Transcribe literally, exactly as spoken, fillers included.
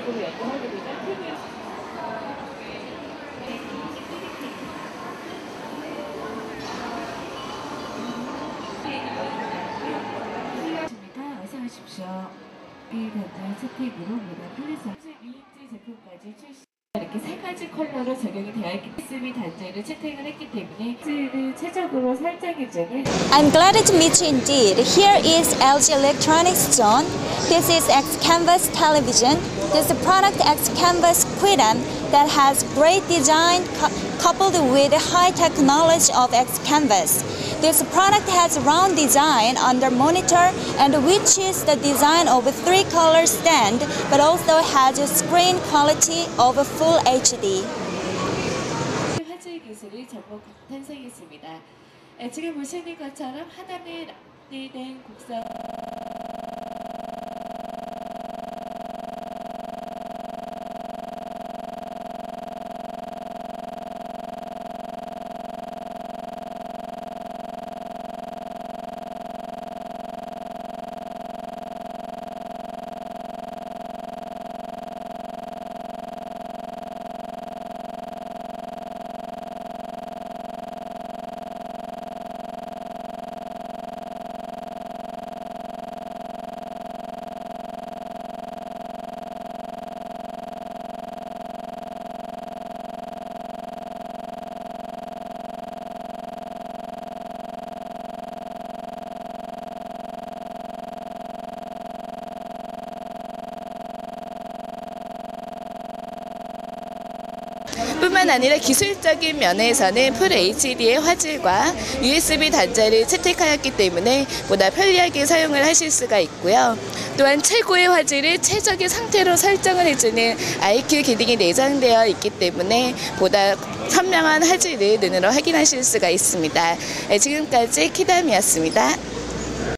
방식으로 연구하게 되면 피부에 어서 오십시오. 이 단자 채택으로 모든 플랫폼 유입제 제품까지 출시. 이렇게 세 가지 컬러로 적용이 되어 있기 때문에 단자를 채택을 했기 때문에 를 최적으로 설정해주는. I'm glad to meet you indeed. Here is L G Electronics Zone. This is X-Canvas television. This is the product X-Canvas Quidem that has great design cu coupled with high technology of X-Canvas. This product has round design on the monitor and which is the design of a three color stand, but also has a screen quality of a full H D. 화질 기술이 전부 탄생했습니다. 지금 보시는 것처럼 하단에 된 곡선 뿐만 아니라 기술적인 면에서는 풀 에이치디의 화질과 유에스비 단자를 채택하였기 때문에 보다 편리하게 사용을 하실 수가 있고요. 또한 최고의 화질을 최적의 상태로 설정을 해주는 아이큐 기능이 내장되어 있기 때문에 보다 선명한 화질을 눈으로 확인하실 수가 있습니다. 지금까지 키담이었습니다.